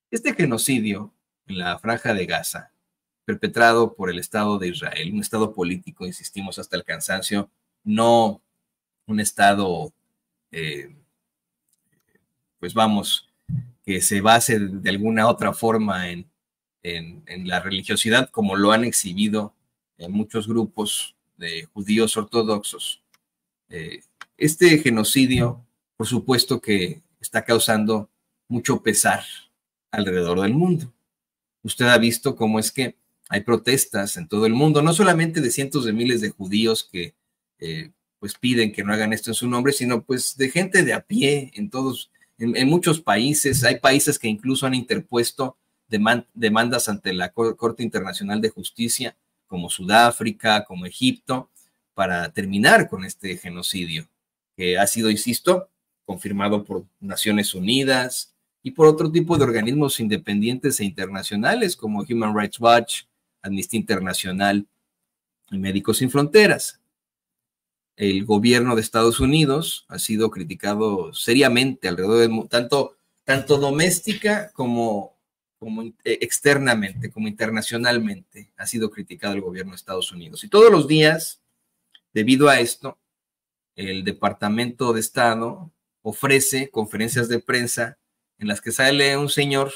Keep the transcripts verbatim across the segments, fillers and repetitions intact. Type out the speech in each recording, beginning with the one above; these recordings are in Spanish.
Este genocidio en la Franja de Gaza, perpetrado por el Estado de Israel, un Estado político, insistimos hasta el cansancio, no un Estado, eh, pues vamos, que se base de alguna otra forma en, en, en la religiosidad, como lo han exhibido en muchos grupos de judíos ortodoxos. Eh, este genocidio, por supuesto que está causando mucho pesar alrededor del mundo. Usted ha visto cómo es que hay protestas en todo el mundo, no solamente de cientos de miles de judíos que eh, pues piden que no hagan esto en su nombre, sino pues de gente de a pie en todos, en, en muchos países. Hay países que incluso han interpuesto demand, demandas ante la Corte Internacional de Justicia, como Sudáfrica, como Egipto, para terminar con este genocidio, que ha sido, insisto, confirmado por Naciones Unidas y por otro tipo de organismos independientes e internacionales como Human Rights Watch, Amnistía Internacional y Médicos Sin Fronteras. El gobierno de Estados Unidos ha sido criticado seriamente alrededor de tanto, tanto doméstica como, como externamente, como internacionalmente, ha sido criticado el gobierno de Estados Unidos. Y todos los días, debido a esto, el Departamento de Estado ofrece conferencias de prensa en las que sale un señor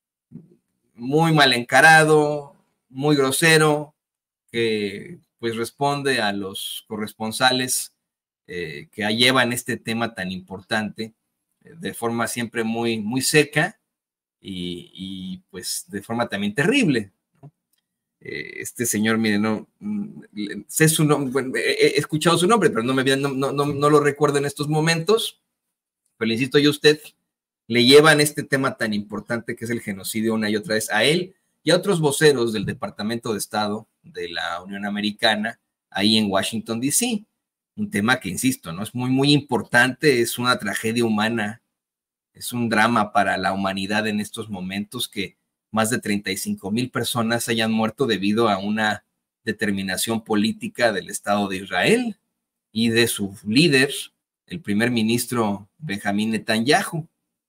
muy mal encarado, muy grosero, que pues responde a los corresponsales eh, que llevan este tema tan importante eh, de forma siempre muy, muy seca y, y pues de forma también terrible, ¿no? Eh, este señor, mire, no sé su nombre, bueno, he, he escuchado su nombre, pero no, me, no, no, no, no lo recuerdo en estos momentos, pero le insisto yo a usted, le llevan este tema tan importante que es el genocidio una y otra vez a él y a otros voceros del Departamento de Estado de la Unión Americana ahí en Washington, D C. Un tema que, insisto, ¿no? Es muy, muy importante, es una tragedia humana, es un drama para la humanidad en estos momentos que más de treinta y cinco mil personas hayan muerto debido a una determinación política del Estado de Israel y de su líder, el primer ministro Benjamín Netanyahu.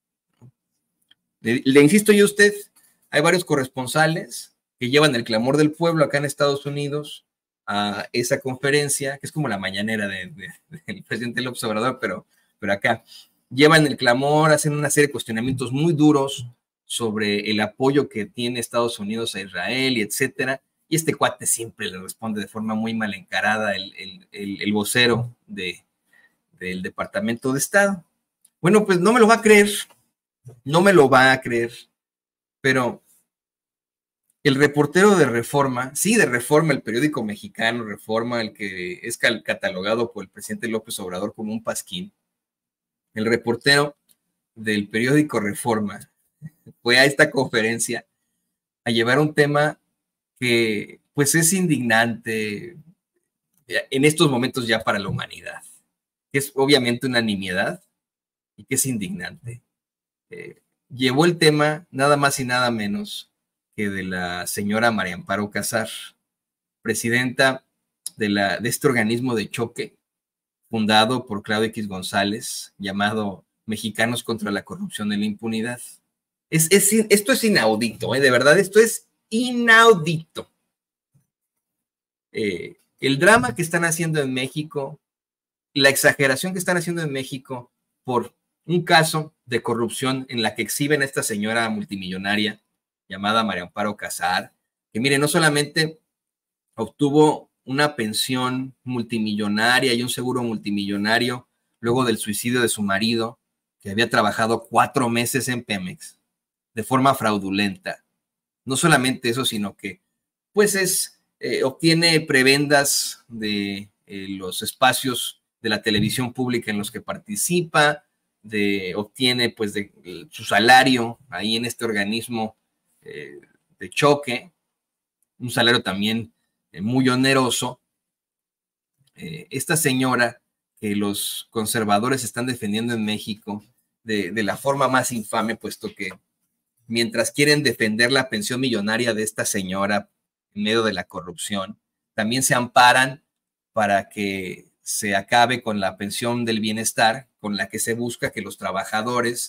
Le, le insisto yo a usted, hay varios corresponsales que llevan el clamor del pueblo acá en Estados Unidos a esa conferencia, que es como la mañanera de, de, del presidente López Obrador, pero, pero acá llevan el clamor, hacen una serie de cuestionamientos muy duros sobre el apoyo que tiene Estados Unidos a Israel y etcétera, y este cuate siempre le responde de forma muy mal encarada el, el, el, el vocero de, del Departamento de Estado. Bueno, pues no me lo va a creer, no me lo va a creer, pero el reportero de Reforma, sí, de Reforma, el periódico mexicano Reforma, el que es catalogado por el presidente López Obrador como un pasquín, el reportero del periódico Reforma fue a esta conferencia a llevar un tema que pues es indignante en estos momentos ya para la humanidad, que es obviamente una nimiedad y que es indignante. Eh, llevó el tema nada más y nada menos que de la señora María Amparo Casar, presidenta de, la, de este organismo de choque fundado por Claudio X González, llamado Mexicanos contra la Corrupción y la Impunidad. Es, es, esto es inaudito, ¿eh? De verdad, esto es inaudito. Eh, el drama que están haciendo en México, la exageración que están haciendo en México por un caso de corrupción en la que exhiben a esta señora multimillonaria llamada María Amparo Casar, que mire, no solamente obtuvo una pensión multimillonaria y un seguro multimillonario luego del suicidio de su marido, que había trabajado cuatro meses en Pemex de forma fraudulenta. No solamente eso, sino que pues es, eh, obtiene prebendas de eh, los espacios de la televisión pública en los que participa, de, obtiene pues de, de su salario ahí en este organismo eh, de choque, un salario también eh, muy oneroso. Eh, esta señora que los conservadores están defendiendo en México de, de la forma más infame, puesto que mientras quieren defender la pensión millonaria de esta señora en medio de la corrupción, también se amparan para que se acabe con la pensión del bienestar, con la que se busca que los trabajadores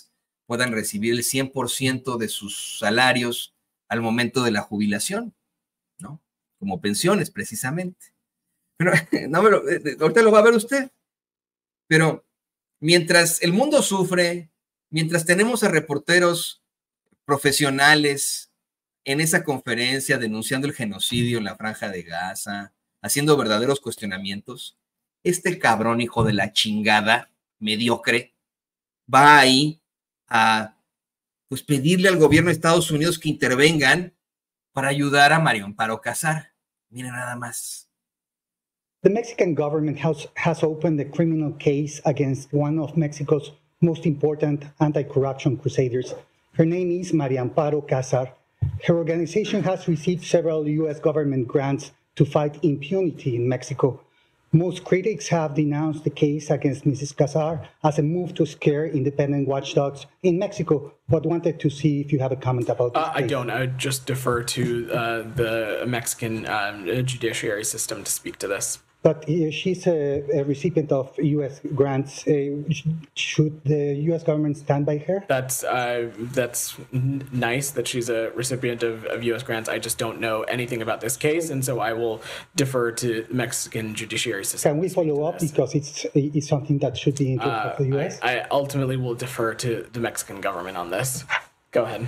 puedan recibir el cien por ciento de sus salarios al momento de la jubilación, ¿no? Como pensiones, precisamente. Pero no me lo, ahorita lo va a ver usted. Pero mientras el mundo sufre, mientras tenemos a reporteros profesionales en esa conferencia denunciando el genocidio en la Franja de Gaza, haciendo verdaderos cuestionamientos, este cabrón hijo de la chingada, mediocre, va ahí a pues, pedirle al gobierno de Estados Unidos que intervengan para ayudar a María Amparo Casar. Miren nada más. The Mexican government has, has opened a criminal case against one of Mexico's most important anti-corruption crusaders. Her name is María Amparo Casar. Her organization has received several U S government grants to fight impunity in Mexico. Most critics have denounced the case against Missus Casar as a move to scare independent watchdogs in Mexico, but wanted to see if you have a comment about this. Uh, I don't. I would just defer to uh, the Mexican um, judiciary system to speak to this. But uh, she's a, a recipient of U S grants. Uh, should the U S government stand by her? That's uh, that's n- nice that she's a recipient of, of U S grants. I just don't know anything about this case, and so I will defer to the Mexican judiciary system. Can we follow up because it's it's something that should be in uh, the U S? I, I ultimately will defer to the Mexican government on this. Go ahead.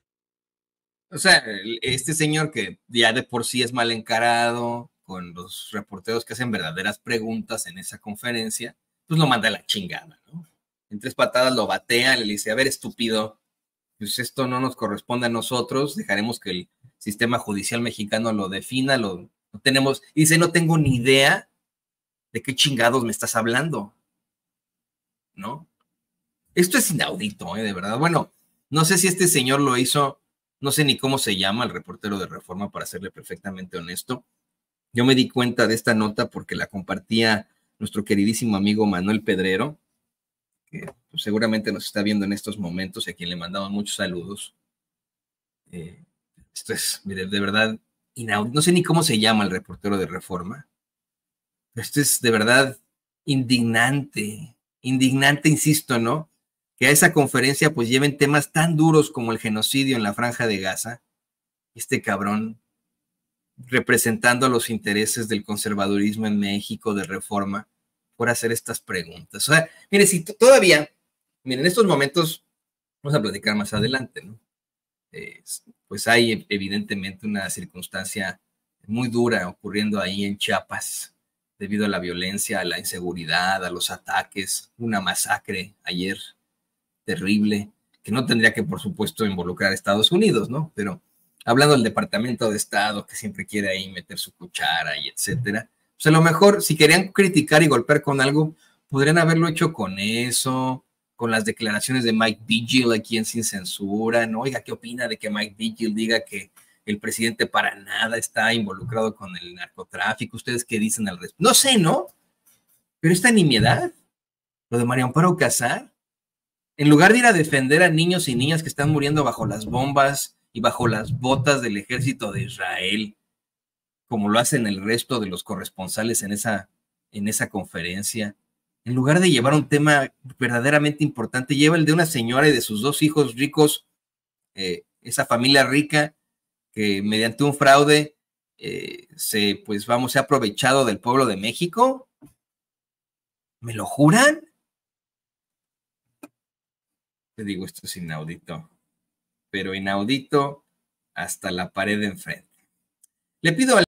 O sea, este señor que ya de por sí es mal encarado con los reporteros que hacen verdaderas preguntas en esa conferencia, pues lo manda a la chingada, ¿no? En tres patadas lo batea, le dice, a ver, estúpido, pues esto no nos corresponde a nosotros, dejaremos que el sistema judicial mexicano lo defina, lo, no tenemos, y dice, no tengo ni idea de qué chingados me estás hablando, ¿no? Esto es inaudito, ¿eh? De verdad. Bueno, no sé si este señor lo hizo, no sé ni cómo se llama el reportero de Reforma, para serle perfectamente honesto. Yo me di cuenta de esta nota porque la compartía nuestro queridísimo amigo Manuel Pedrero, que pues, seguramente nos está viendo en estos momentos y a quien le mandamos muchos saludos. Eh, esto es, de, de verdad, inaudito. No sé ni cómo se llama el reportero de Reforma. Esto es de verdad indignante, indignante, insisto, ¿no? Que a esa conferencia pues lleven temas tan duros como el genocidio en la Franja de Gaza. Este cabrón representando los intereses del conservadurismo en México, de Reforma, por hacer estas preguntas. O sea, mire, si todavía, miren, en estos momentos, vamos a platicar más adelante, ¿no? Eh, pues hay evidentemente una circunstancia muy dura ocurriendo ahí en Chiapas, debido a la violencia, a la inseguridad, a los ataques, una masacre ayer terrible, que no tendría que, por supuesto, involucrar a Estados Unidos, ¿no? Pero hablando del Departamento de Estado, que siempre quiere ahí meter su cuchara y etcétera, pues a lo mejor, si querían criticar y golpear con algo, podrían haberlo hecho con eso, con las declaraciones de Mike Vigil aquí en Sin Censura, ¿no? Oiga, ¿qué opina de que Mike Vigil diga que el presidente para nada está involucrado con el narcotráfico? ¿Ustedes qué dicen al respecto? No sé, ¿no? Pero esta nimiedad, lo de María Amparo Casar, en lugar de ir a defender a niños y niñas que están muriendo bajo las bombas y bajo las botas del ejército de Israel, como lo hacen el resto de los corresponsales en esa, en esa conferencia, en lugar de llevar un tema verdaderamente importante, lleva el de una señora y de sus dos hijos ricos, eh, esa familia rica que mediante un fraude eh, se, pues vamos, se ha aprovechado del pueblo de México. ¿Me lo juran? Te digo, esto es inaudito, pero inaudito hasta la pared de enfrente. Le pido al